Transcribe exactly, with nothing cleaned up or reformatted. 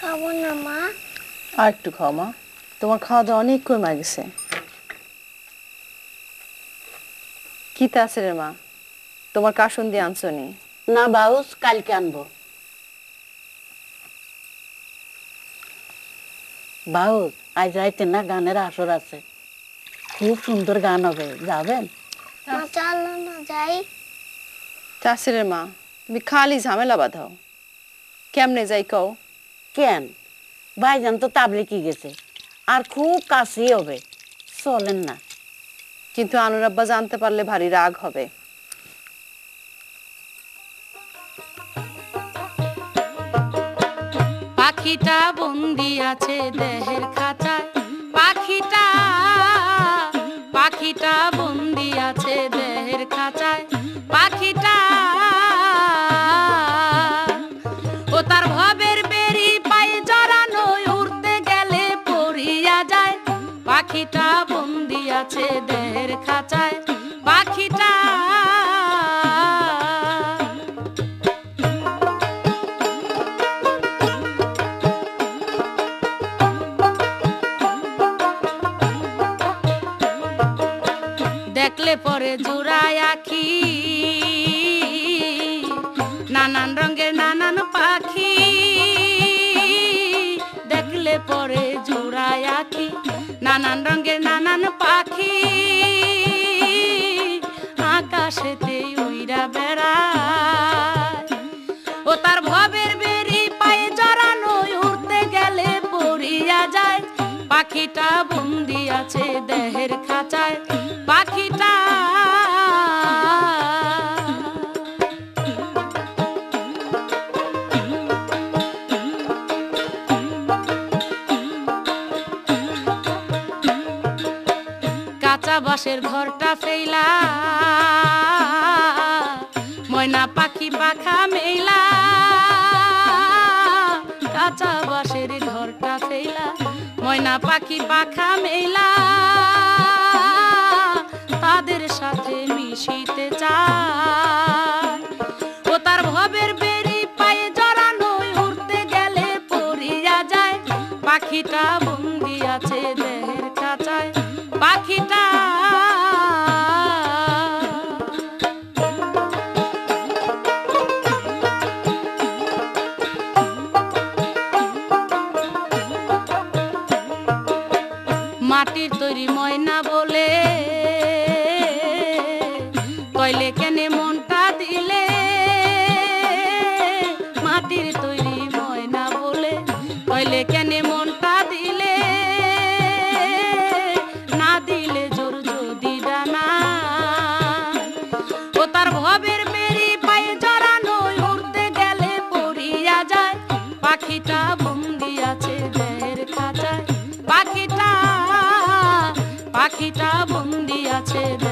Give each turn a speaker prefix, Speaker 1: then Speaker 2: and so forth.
Speaker 1: খাবো না মা।
Speaker 2: আর একটু খাও মা, তোমার খাওয়া দাওয়া অনেক কমে গেছে। কি তা আছে রে মা, তোমার কাসুন দিয়ে আনছো নি?
Speaker 3: না বাউস, কালকে আনবো। বাউস, আজ রাইতে না গানের আসর আছে, খুব সুন্দর গান হবে, যাবেন?
Speaker 1: মা চলো না যাই।
Speaker 2: তাসিরের মা, তুমি খালি ঝামেলা বাঁধাও। কেমনে যাই কও?
Speaker 3: কেন, ভাইজান তো তাবলিকি গেছে, আর খুব কাছেই হবে, চলেন না?
Speaker 2: কিন্তু আনুর আব্বা জানতে পারলে ভারী রাগ হবে।
Speaker 4: পাখিটা বন্দি আছে দেহের খাঁচায়, পাখিটা পাখিটা বন্দি আছে দেহের খাঁচায়, পাখিটা ও তার ভবের বেরি পায়ে জড়ানো, উড়তে গেলে পড়িয়া যায়। পাখিটা বন্দি আছে দেহের খাঁচায়, পাখিটা দেখলে পরে জোড়ায় আখি, নানান রঙের নানান পাখি। দেখলে পরে জোড়ায় আখি, নানান রঙের নানান পাখি। আকাশেতে উইরা বেড়ায়, ও তার ভবের বেরি পায়ে জড়ানো, উড়তে গেলে পড়িয়া যায়। পাখিটা বন্দি আছে দেহের খাঁচায়, পাখিটা কাঁচা বাঁশের ঘরটা ফেলা, ময়না পাখি পাখা মেলা। কাঁচা বাঁশের ঘরটা ফেলা, ময়না পাখি পাখা মেলা। তাদের সাথে মিশিতে চায়, ও তার ভবের বেরি পায়ে জড়ানো, উড়তে গেলে পড়িয়া যায়। পাখিটা বন্দি আছে দেহের খাঁচায়, পাখিটা মাটির তৈরি ময়না বলে, কইলে কেনে মনটা দিলে। মাটির তৈরি ময়না বলে, কইলে কেনে মনটা দিলে। না দিলে জোর যদি ডানা, ও তার ভবের বেরি পায়ে জড়ানো, উড়তে গেলে পড়িয়া যায়। পাখিটা বন্দি আছে দেহের খাঁচায়, পাখিটা পাখিটা বন্দি আছে।